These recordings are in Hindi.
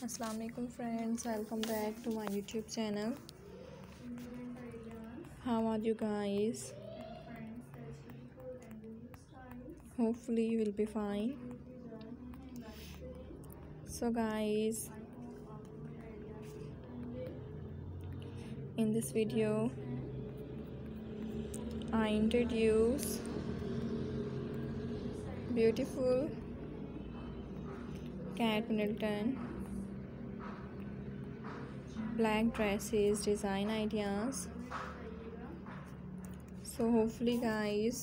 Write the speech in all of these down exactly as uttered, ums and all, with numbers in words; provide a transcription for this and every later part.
अस्सलाम वालेकुम friends, welcome back to my YouTube channel. How are you guys? Hopefully you will be fine. So guys, in this video I introduce beautiful Kate Middleton black dresses design ideas. So hopefully guys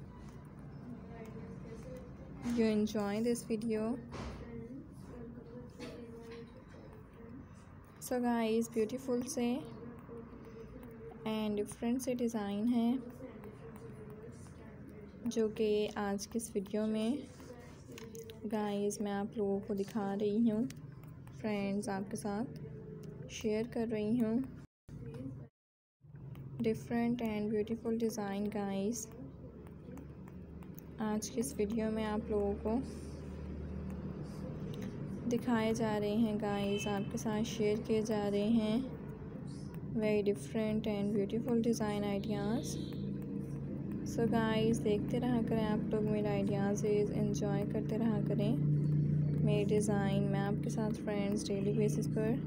you enjoy this video. So guys, beautiful से एंड डिफरेंट से डिज़ाइन है जो कि आज की इस वीडियो में गाइस मैं आप लोगों को दिखा रही हूँ, फ्रेंड्स आपके साथ शेयर कर रही हूँ। Different and beautiful design guys आज की इस वीडियो में आप लोगों को दिखाए जा रहे हैं गाइस, आपके साथ शेयर किए जा रहे हैं very different and beautiful design ideas. So guys देखते रहा करें आप लोग मेरे आइडियाज़, एंजॉय करते रहा करें मेरे डिज़ाइन। मैं आपके साथ फ्रेंड्स डेली बेसिस पर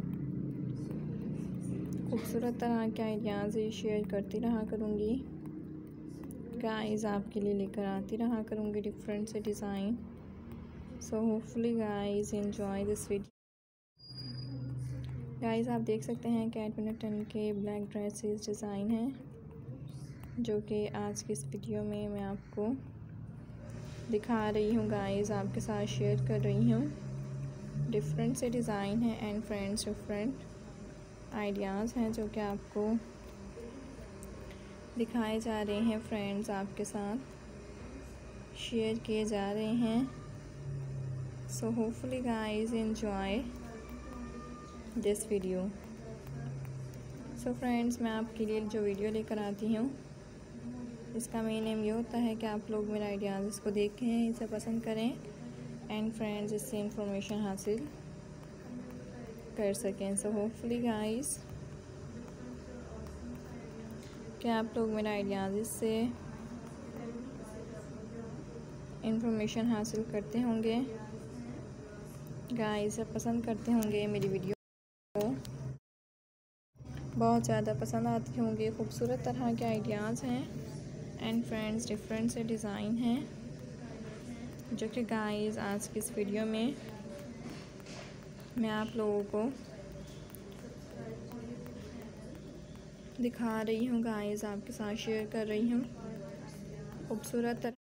खूबसूरत तरह के आइडियाज़ शेयर करती रहा करूँगी गाइस, आपके लिए लेकर आती रहा करूँगी डिफरेंट से design. So hopefully guys enjoy this video. Guys आप देख सकते हैं केट मिडलटन के ब्लैक ड्रेसेस डिज़ाइन हैं जो कि आज की इस वीडियो में मैं आपको दिखा रही हूँ गाइस, आपके साथ शेयर कर रही हूँ। डिफरेंट से डिज़ाइन है एंड फ्रेंड्स डिफरेंट आइडियाज़ हैं जो कि आपको दिखाए जा रहे हैं, फ्रेंड्स आपके साथ शेयर किए जा रहे हैं। So hopefully guys enjoy this video. So friends मैं आपके लिए जो वीडियो लेकर आती हूँ इसका मेन एम ये होता है कि आप लोग मेरे आइडियाज़ इसको देखें, इसे पसंद करें एंड फ्रेंड्स इससे इंफॉर्मेशन हासिल कर सकें। सो होपफुली गाइस कि आप लोग मेरे आइडियाज़ से इंफॉर्मेशन हासिल करते होंगे गाइस, सब पसंद करते होंगे मेरी वीडियो को, बहुत ज़्यादा पसंद आती होंगी। खूबसूरत तरह के आइडियाज़ हैं एंड फ्रेंड्स डिफरेंट से डिज़ाइन हैं जो कि गाइस आज की इस वीडियो में मैं आप लोगों को दिखा रही हूँ गाइस, आपके साथ शेयर कर रही हूँ खूबसूरत